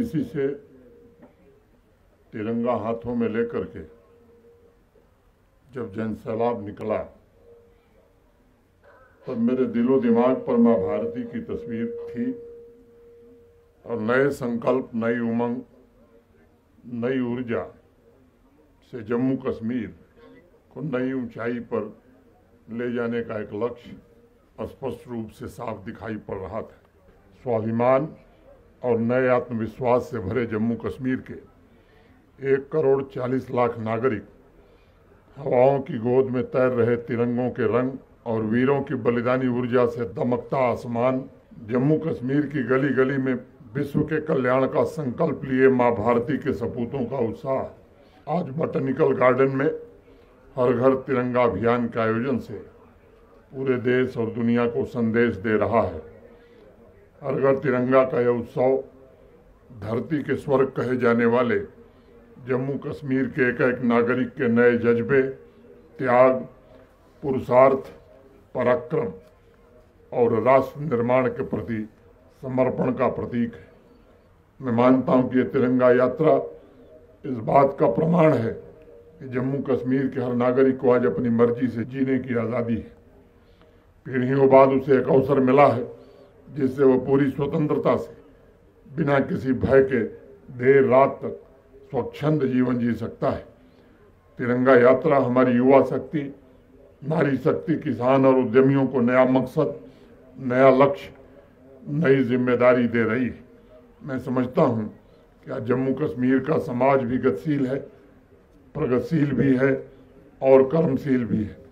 वाराणसी से तिरंगा हाथों में लेकर के जब जन सैलाब निकला तब मेरे दिलो दिमाग पर माँ भारती की तस्वीर थी और नए संकल्प, नई उमंग, नई ऊर्जा से जम्मू कश्मीर को नई ऊंचाई पर ले जाने का एक लक्ष्य स्पष्ट रूप से साफ दिखाई पड़ रहा था। स्वाभिमान और नए आत्मविश्वास से भरे जम्मू कश्मीर के 1,40,00,000 नागरिक हवाओं की गोद में तैर रहे तिरंगों के रंग और वीरों की बलिदानी ऊर्जा से दमकता आसमान, जम्मू कश्मीर की गली गली में विश्व के कल्याण का संकल्प लिए मां भारती के सपूतों का उत्साह आज बॉटनिकल गार्डन में हर घर तिरंगा अभियान के आयोजन से पूरे देश और दुनिया को संदेश दे रहा है। हर घर तिरंगा का यह उत्सव धरती के स्वर्ग कहे जाने वाले जम्मू कश्मीर के एक एक नागरिक के नए जज्बे, त्याग, पुरुषार्थ, पराक्रम और राष्ट्र निर्माण के प्रति समर्पण का प्रतीक है। मैं मानता हूं कि यह तिरंगा यात्रा इस बात का प्रमाण है कि जम्मू कश्मीर के हर नागरिक को आज अपनी मर्जी से जीने की आज़ादी है। पीढ़ियों बाद उसे एक अवसर मिला है जिससे वह पूरी स्वतंत्रता से बिना किसी भय के देर रात तक स्वच्छंद जीवन जी सकता है। तिरंगा यात्रा हमारी युवा शक्ति, नारी शक्ति, किसान और उद्यमियों को नया मकसद, नया लक्ष्य, नई जिम्मेदारी दे रही है। मैं समझता हूं कि आज जम्मू कश्मीर का समाज भी गतिशील है, प्रगतिशील भी है और कर्मशील भी है।